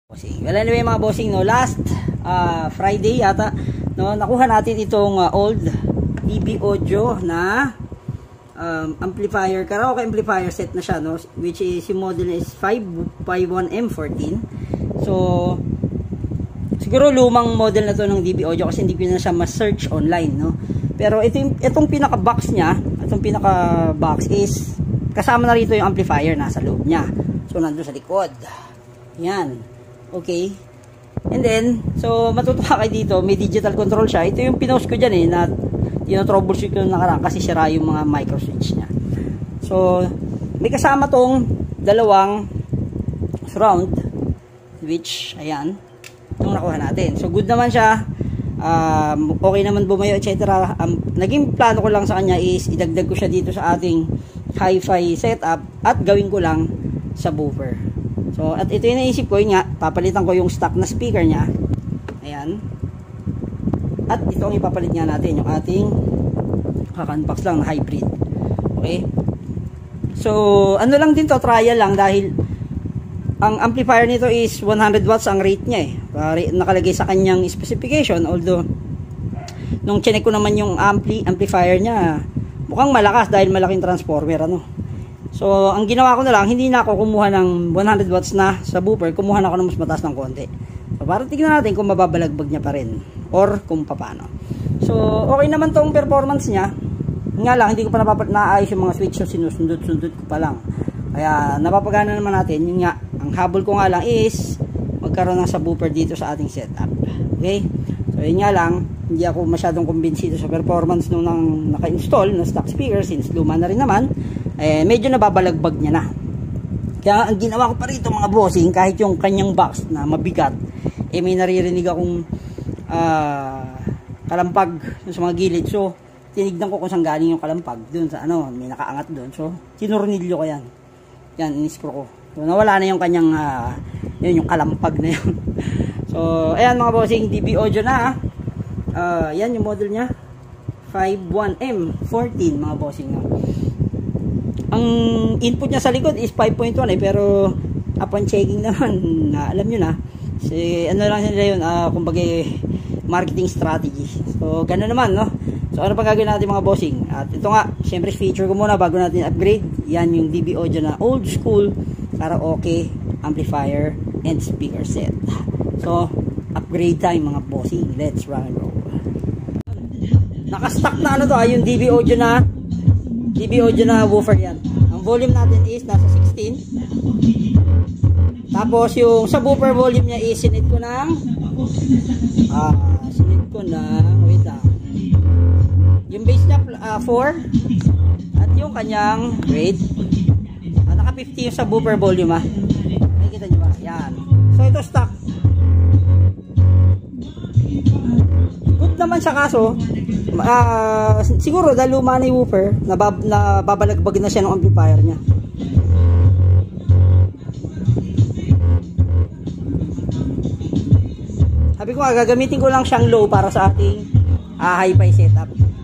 Bossing. Well, anyway mga bossing, no, last Friday yata, no, nakuha natin itong old DB Audio na amplifier, karaoke amplifier set na siya, no, which is yung model is 551M14. So siguro lumang model na to ng DB Audio kasi hindi ko na siya ma-search online, no. Pero itong pinaka box niya, itong pinaka box is kasama na rito yung amplifier nasa loob niya. So nandoon sa likod. Yan. Okay. And then, so matutuwa kayo dito, may digital control siya. Ito yung pinost ko dyan na troubleshoot ko nakaraan kasi sira yung mga micro switch niya. So, may kasama tong dalawang surround, which, ayan, itong nakuha natin. So, good naman siya. Okay naman bumayo, etc. Naging plano ko lang sa kanya is idagdag ko siya dito sa ating hi-fi setup at gawin ko lang sa subwoofer. So, at ito yung naisip ko, yun nga, papalitan ko yung stock na speaker niya. Ayan. At ito ang ipapalit nga natin, yung ating kaka-unbox lang na hybrid. Okay? So, ano lang din to, trial lang dahil ang amplifier nito is 100 watts ang rate niya nakalagay sa kanyang specification, although nung chinek ko naman yung amplifier niya, mukhang malakas dahil malaking transformer, ano. So, ang ginawa ko na lang, hindi na ako kumuha ng 100 watts na subwoofer, kumuha na ako ng mas mataas ng konti. So, para tignan natin kung mababalagbag niya pa rin or kung paano. So, okay naman tong performance niya. Nga lang, hindi ko pa naayos yung mga switch, so sinusundot-sundot ko pa lang. Kaya, napapagana naman natin. Yun nga, ang habol ko nga lang is magkaroon ng subwoofer dito sa ating setup. Okay? So, yun nga lang, hindi ako masyadong kumbinsido sa performance nung naka-install na stock speaker since luma na rin naman. Medyo nababalagbag niya na. Kaya ang ginawa ko pa rito mga bossing, kahit yung kanyang box na mabigat, may naririnig akong kalampag sa mga gilid. So, tinignan ko kung saan galing yung kalampag. Doon sa may nakaangat doon. So, tinurnilyo ko yan. Yan, in-screw ko. So, nawala na yung kanyang, yung kalampag na yun. So, ayan mga bossing, DB Audio na. Yan yung model niya. 51M14 mga bossing. Ang input niya sa likod is 5.1 pero upon checking naman, alam nyo na, ano lang nila yun, kumbaga marketing strategy. So, gano'n naman, no? So, ano pa gagawin natin mga bossing? At ito nga, syempre feature ko muna bago natin upgrade. Yan yung DB Audio na old school karaoke amplifier and speaker set. So, upgrade time mga bossing. Let's rock and roll. Nakastock na yung DB Audio na woofer yan. Ang volume natin is nasa 16. Tapos yung subwoofer volume niya is sinid ko ng wait lang. Yung base niya 4 at yung kanyang naka 50 yung subwoofer volume nakikita nyo ba? Yan. So ito stock. Good naman siya kaso siguro dahil luma na yung woofer, nababalagbag na siya ng amplifier niya. Sabi ko gagamitin ko lang siyang low para sa ating hi-fi setup.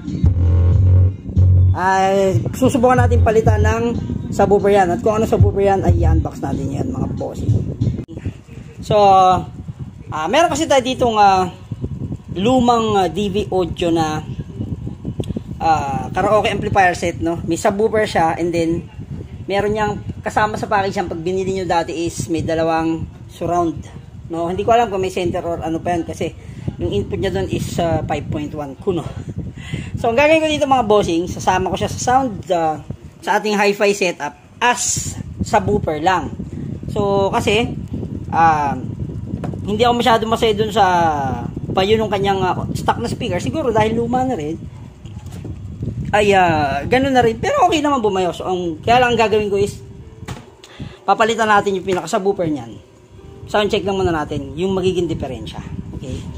Susubukan natin palitan ng subwoofer yan. At kung ano subwoofer yan, ay i-unbox natin yan mga bossing. So, meron kasi tayo ditong lumang DB Audio na karaoke amplifier set, no? May subwoofer siya and then meron niyang kasama sa package yan pag binili nyo dati is may dalawang surround, no? Hindi ko alam kung may center or ano pa yan kasi yung input niya doon is 5.1 kuno. So ang gagawin ko dito mga bossing, sasama ko siya sa sound sa ating hi-fi setup as subwoofer lang. So kasi hindi ako masyado masaya doon sa payo ng kanyang stock na speaker, siguro dahil luma na rin ay ganun na rin, pero okay naman bumayo. So kaya lang ang gagawin ko is papalitan natin yung pinaka subwoofer niyan. Sound check lang muna natin yung magiging diferensya. Okay,